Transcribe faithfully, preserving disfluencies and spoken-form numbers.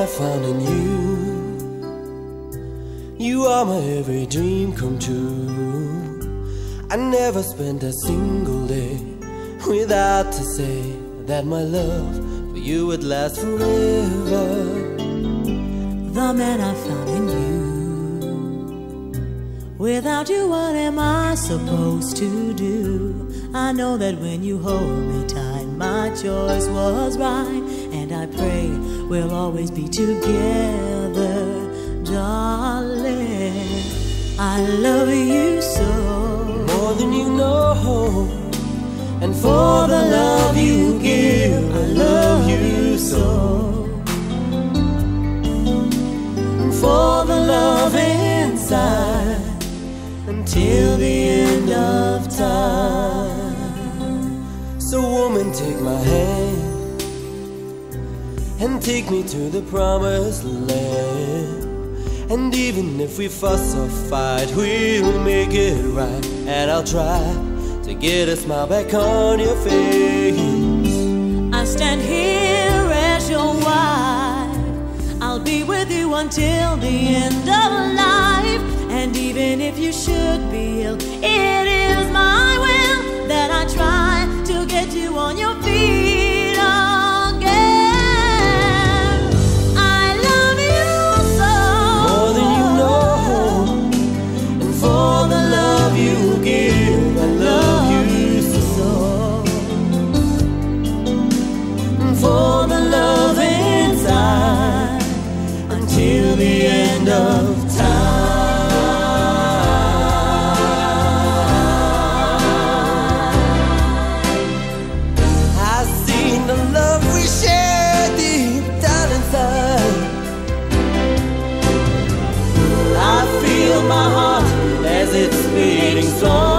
I found in you. You are my every dream come true. I never spent a single day without to say that my love for you would last forever. The man I found in you. Without you, what am I supposed to do? I know that when you hold me tight, my choice was right, and I pray we'll always be together, darling. I love you so, more than you know, and for the love you give, I love you so. And for the love inside, until the end of time. So woman, take my hand and take me to the promised land. And even if we fuss or fight, we'll make it right. And I'll try to get a smile back on your face. I stand here as your wife. I'll be with you until the end of life. And even if you should be ill, it is my will that I try to get you on your feet again. I love you so, more than you know, and for the love you give, I love you so. And for the love inside, until the end of time. My heart as it's beating strong.